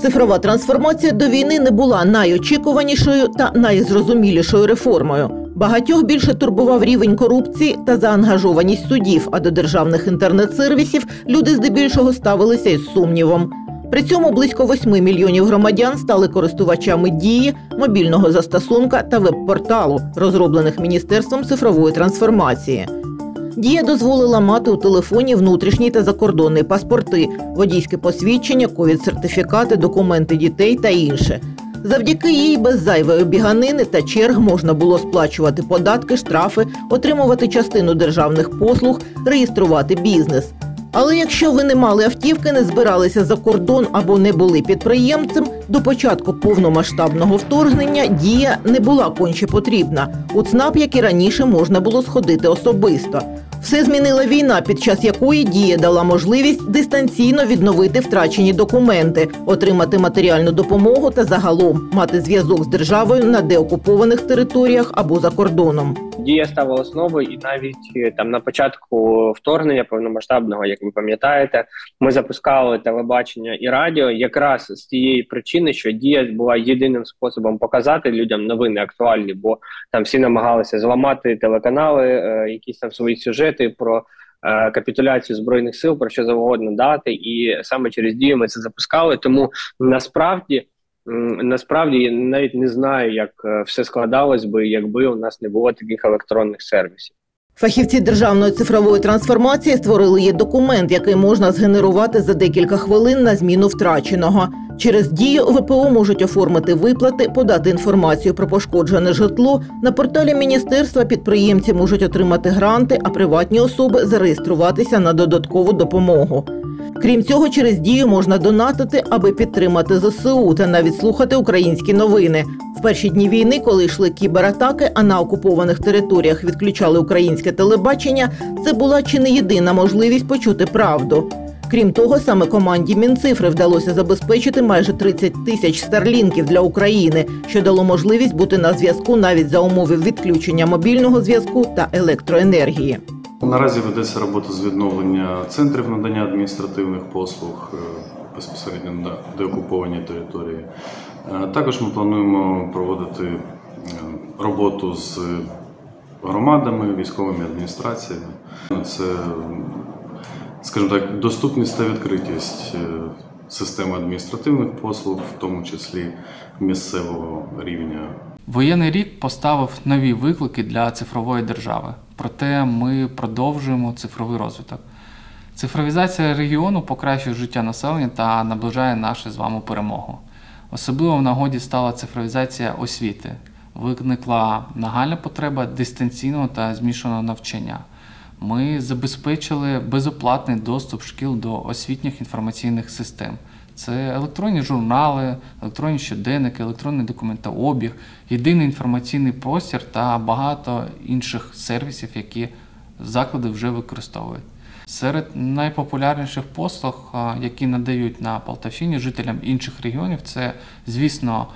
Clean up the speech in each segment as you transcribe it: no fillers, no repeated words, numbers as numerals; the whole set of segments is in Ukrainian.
Цифрова трансформація до війни не була найочікуванішою та найзрозумілішою реформою. Багатьох більше турбував рівень корупції та заангажованість судів, а до державних інтернет-сервісів люди здебільшого ставилися із сумнівом. При цьому близько 8 мільйонів громадян стали користувачами «Дії», мобільного застосунка та веб-порталу, розроблених Міністерством цифрової трансформації. «Дія» дозволила мати у телефоні внутрішній та закордонний паспорти, водійське посвідчення, ковід-сертифікати, документи дітей та інше. Завдяки їй без зайвої біганини та черг можна було сплачувати податки, штрафи, отримувати частину державних послуг, реєструвати бізнес. Але якщо ви не мали автівки, не збиралися за кордон або не були підприємцем, до початку повномасштабного вторгнення «Дія» не була конче потрібна. У ЦНАП, як і раніше, можна було сходити особисто. Все змінила війна, під час якої «Дія» дала можливість дистанційно відновити втрачені документи, отримати матеріальну допомогу та загалом мати зв'язок з державою на деокупованих територіях або за кордоном. «Дія» стала основою, і навіть на початку вторгнення повномасштабного, як ви пам'ятаєте, ми запускали телебачення і радіо якраз з тієї причини, що «Дія» була єдиним способом показати людям новини актуальні, бо там всі намагалися зламати телеканали, якісь там свої сюжети про капітуляцію Збройних сил, про що завгодно дати, і саме через «Дію» ми це запускали, тому насправді я навіть не знаю, як все складалось би, якби у нас не було таких електронних сервісів. Фахівці Державної цифрової трансформації створили є-документ, який можна згенерувати за декілька хвилин на зміну втраченого. Через «Дію» ВПО можуть оформити виплати, подати інформацію про пошкоджене житло. На порталі міністерства підприємці можуть отримати гранти, а приватні особи зареєструватися на додаткову допомогу. Крім цього, через «Дію» можна донатити, аби підтримати ЗСУ та навіть слухати українські новини. В перші дні війни, коли йшли кібератаки, а на окупованих територіях відключали українське телебачення, це була чи не єдина можливість почути правду. Крім того, саме команді Мінцифри вдалося забезпечити майже 30 тисяч старлінків для України, що дало можливість бути на зв'язку навіть за умови відключення мобільного зв'язку та електроенергії. Наразі ведеться робота з відновлення центрів надання адміністративних послуг безпосередньо на деокупованій території. Також ми плануємо проводити роботу з громадами, військовими адміністраціями. Це, скажімо так, доступність та відкритість системи адміністративних послуг, в тому числі місцевого рівня. Воєнний рік поставив нові виклики для цифрової держави. Проте ми продовжуємо цифровий розвиток. Цифровізація регіону покращує життя населення та наближає нашу з вами перемогу. Особливо в нагоді стала цифровізація освіти. Виникла нагальна потреба дистанційного та змішаного навчання. Ми забезпечили безоплатний доступ шкіл до освітніх інформаційних систем. Це електронні журнали, електронні щоденники, електронний документообіг, єдиний інформаційний простір та багато інших сервісів, які заклади вже використовують. Серед найпопулярніших послуг, які надають на Полтавщині жителям інших регіонів, це, звісно,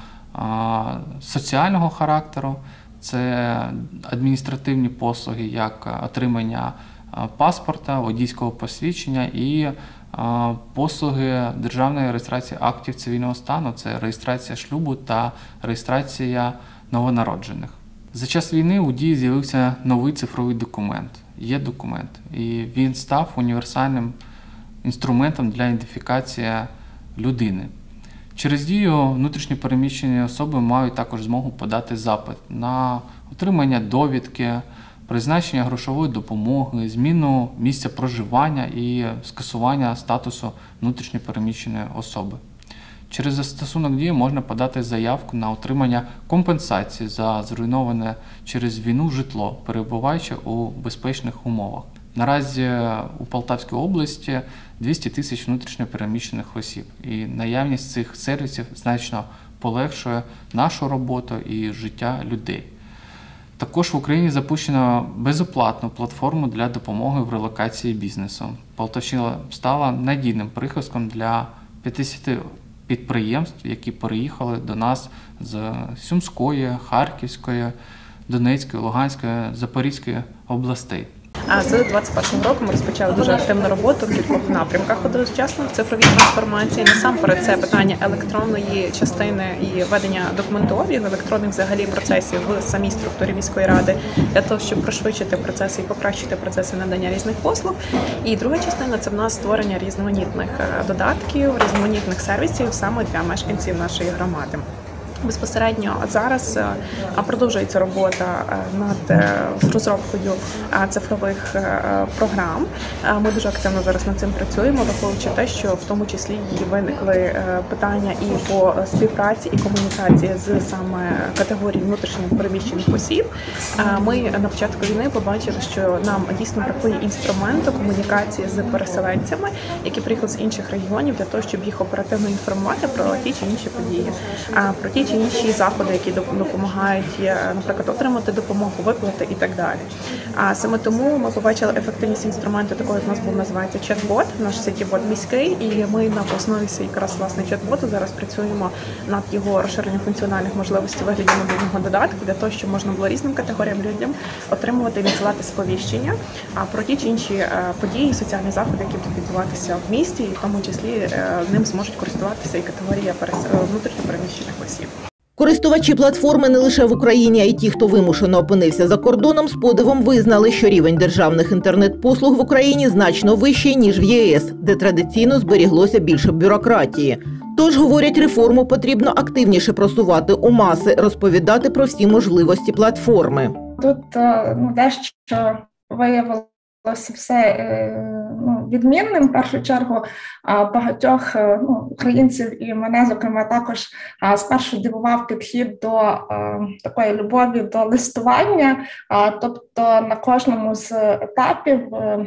соціального характеру, це адміністративні послуги, як отримання паспорта, водійського посвідчення і послуги державної реєстрації актів цивільного стану, це реєстрація шлюбу та реєстрація новонароджених. За час війни у «Дії» з'явився новий цифровий документ, є-документ, і він став універсальним інструментом для ідентифікації людини. Через «Дію» внутрішньо переміщені особи мають також змогу подати запит на отримання довідки, призначення грошової допомоги, зміну місця проживання і скасування статусу внутрішньо переміщеної особи. Через застосунок «Дія» можна подати заявку на отримання компенсації за зруйноване через війну житло, перебуваючи у безпечних умовах. Наразі у Полтавській області 200 тисяч внутрішньо переміщених осіб, і наявність цих сервісів значно полегшує нашу роботу і життя людей. Також в Україні запущено безоплатну платформу для допомоги в релокації бізнесу. Полтавщина стала надійним прихистком для 50 підприємств, які переїхали до нас з Сумської, Харківської, Донецької, Луганської, Запорізької областей. З 2021 року ми розпочали дуже активну роботу в кількох напрямках одночасно в цифровій трансформації. Насамперед це питання електронної частини і ведення документообігу, електронних взагалі процесів в самій структурі міської ради, для того, щоб пришвидшити процеси і покращити процеси надання різних послуг. І друга частина – це в нас створення різноманітних додатків, різноманітних сервісів саме для мешканців нашої громади. Безпосередньо зараз продовжується робота над розробкою цифрових програм. Ми дуже активно зараз над цим працюємо, враховуючи те, що в тому числі виникли питання і по співпраці, і комунікації з саме категорії внутрішньо переміщених осіб. Ми на початку війни побачили, що нам дійсно бракує інструменту комунікації з переселенцями, які приїхали з інших регіонів, для того, щоб їх оперативно інформувати про ті чи інші події, про ті чи інші заходи, які допомагають, наприклад, отримати допомогу, виплати і так далі. А саме тому ми побачили ефективність інструменту такого, як у нас був називається чат-бот, наш сеті-бот міський, і ми на основі якраз власне чат-боту зараз працюємо над його розширенням функціональних можливостей у вигляді мобільного додатку, для того, щоб можна було різним категоріям людям отримувати і надсилати сповіщення про ті чи інші події, соціальні заходи, які будуть відбуватися в місті, і в тому числі ним зможуть користуватися і категорія внутрішньо переміщених осіб. Користувачі платформи не лише в Україні, а й ті, хто вимушено опинився за кордоном, з подивом визнали, що рівень державних інтернет-послуг в Україні значно вищий, ніж в ЄС, де традиційно зберіглося більше бюрократії. Тож, говорять, реформу потрібно активніше просувати у маси, розповідати про всі можливості платформи. Тут дещо виявилося все відмінним. В першу чергу багатьох українців і мене, зокрема, також спершу дивував підхід до такої любові до листування, тобто на кожному з етапів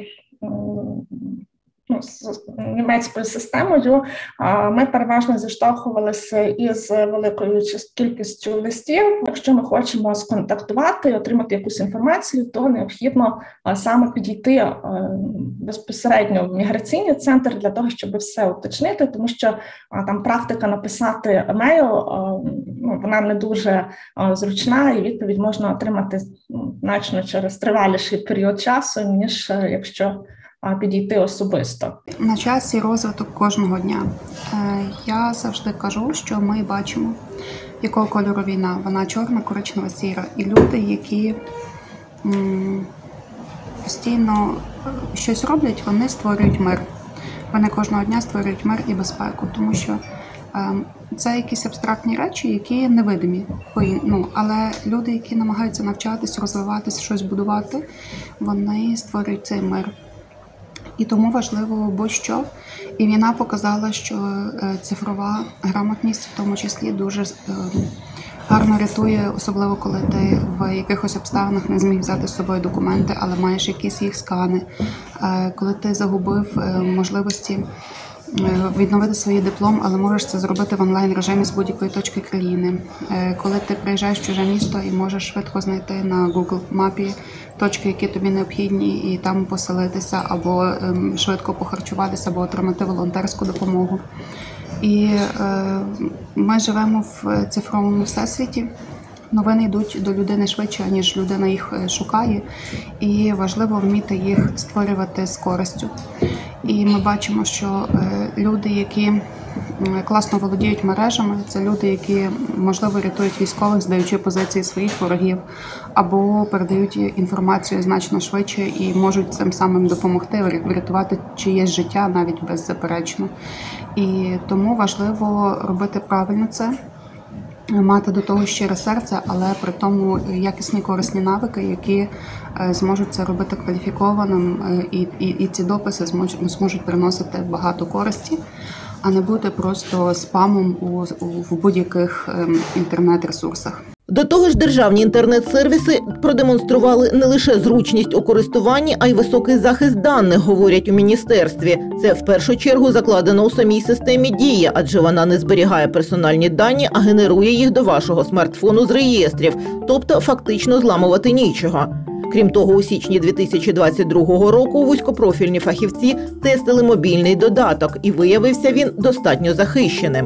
з німецькою системою ми переважно зіштовхувалися із великою кількістю листів. Якщо ми хочемо сконтактувати і отримати якусь інформацію, то необхідно саме підійти безпосередньо в міграційний центр для того, щоб все уточнити, тому що там практика написати емейл, вона не дуже зручна, і відповідь можна отримати значно через триваліший період часу, ніж якщо підійти особисто. На часі розвиток кожного дня. Я завжди кажу, що ми бачимо, якого кольору війна. Вона чорна, коричнева, сіра. І люди, які постійно щось роблять, вони створюють мир. Вони кожного дня створюють мир і безпеку, тому що це якісь абстрактні речі, які невидимі. Але люди, які намагаються навчатись, розвиватись, щось будувати, вони створюють цей мир. І тому важливо будь-що. І війна показала, що цифрова грамотність в тому числі дуже гарно рятує, особливо коли ти в якихось обставинах не зміг взяти з собою документи, але маєш якісь їх скани. Коли ти загубив можливості відновити свій диплом, але можеш це зробити в онлайн-режимі з будь-якої точки країни. Коли ти приїжджаєш в чуже місто і можеш швидко знайти на Google мапі точки, які тобі необхідні, і там поселитися, або швидко похарчуватися, або отримати волонтерську допомогу. І ми живемо в цифровому всесвіті. Новини йдуть до людини швидше, ніж людина їх шукає, і важливо вміти їх створювати з користю. І ми бачимо, що люди, які класно володіють мережами, це люди, які, можливо, рятують військових, здаючи позиції своїх ворогів, або передають інформацію значно швидше і можуть цим самим допомогти врятувати чиєсь життя, навіть беззаперечно. І тому важливо робити правильно це, мати до того щире серце, але при тому якісні корисні навики, які зможуть це робити кваліфікованим, і ці дописи зможуть приносити багато користі, а не бути просто спамом в будь-яких інтернет-ресурсах. До того ж, державні інтернет-сервіси продемонстрували не лише зручність у користуванні, а й високий захист даних, говорять у міністерстві. Це в першу чергу закладено у самій системі «Дія», адже вона не зберігає персональні дані, а генерує їх до вашого смартфону з реєстрів, тобто фактично зламувати нічого. Крім того, у січні 2022 року вузькопрофільні фахівці тестили мобільний додаток, і виявився він достатньо захищеним.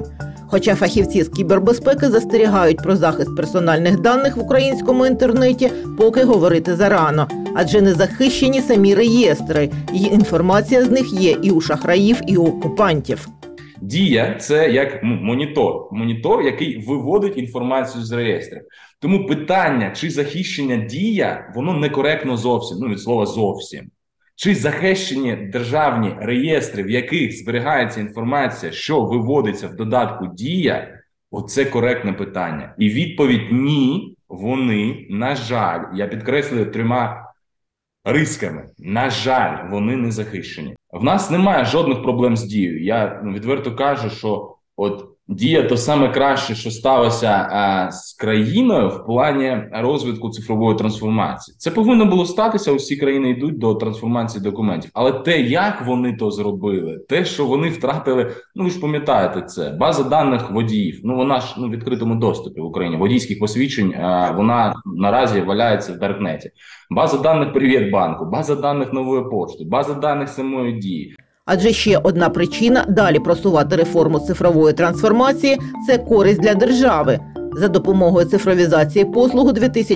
Хоча фахівці з кібербезпеки застерігають про захист персональних даних в українському інтернеті, поки говорити зарано. Адже не захищені самі реєстри, і інформація з них є і у шахраїв, і у окупантів. Дія – це як монітор, який виводить інформацію з реєстрів. Тому питання, чи захищення Дія, воно некоректно зовсім, від слова зовсім. Чи захищені державні реєстри, в яких зберігається інформація, що виводиться в додатку Дія, оце коректне питання. І відповідь – ні, вони, на жаль, я підкреслюю 3 рисками, на жаль, вони не захищені. В нас немає жодних проблем з Дією. Я відверто кажу, що Дія – то саме краще, що сталося з країною в плані розвитку цифрової трансформації. Це повинно було статися, усі країни йдуть до трансформації документів. Але те, як вони то зробили, те, що вони втратили, ви ж пам'ятаєте це, база даних водіїв, вона ж в відкритому доступі в Україні, водійських посвідчень, вона наразі валяється в даркнеті. База даних Приватбанку, база даних Нової пошти, база даних самої Дії. Адже ще одна причина далі просувати реформу цифрової трансформації – це користь для держави. За допомогою цифровізації послуг у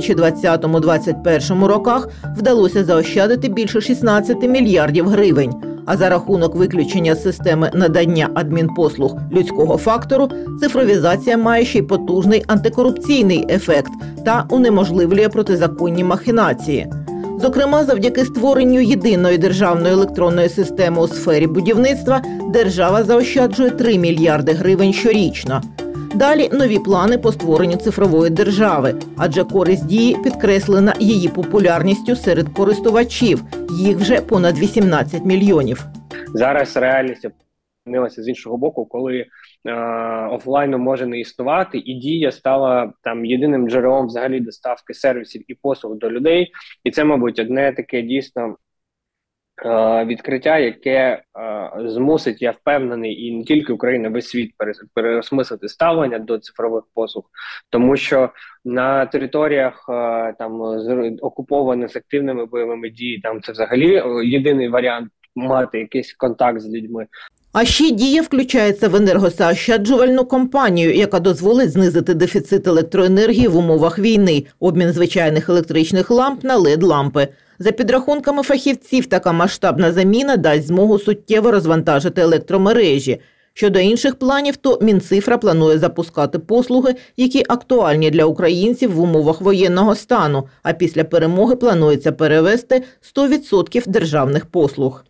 2020-2021 роках вдалося заощадити більше 16 мільярдів гривень. А за рахунок виключення з системи надання адмінпослуг людського фактору, цифровізація має ще й потужний антикорупційний ефект та унеможливлює протизаконні махінації. Зокрема, завдяки створенню єдиної державної електронної системи у сфері будівництва держава заощаджує 3 мільярди гривень щорічно. Далі нові плани по створенню цифрової держави, адже користь Дії підкреслена її популярністю серед користувачів. Їх вже понад 18 мільйонів. Зараз реальність опинилася з іншого боку, коли офлайну може не існувати, і Дія стала єдиним джерелом взагалі доставки сервісів і послуг до людей. І це, мабуть, одне таке дійсно відкриття, яке змусить, я впевнений, і не тільки Україна, весь світ переосмислити ставлення до цифрових послуг, тому що на територіях окупованих з активними бойовими діями, це взагалі єдиний варіант мати якийсь контакт з людьми. А ще Дія включається в енергозаощаджувальну кампанію, яка дозволить знизити дефіцит електроенергії в умовах війни, обмін звичайних електричних ламп на LED-лампи. За підрахунками фахівців, така масштабна заміна дасть змогу суттєво розвантажити електромережі. Щодо інших планів, то Мінцифра планує запускати послуги, які актуальні для українців в умовах воєнного стану, а після перемоги планується перевести 100% державних послуг.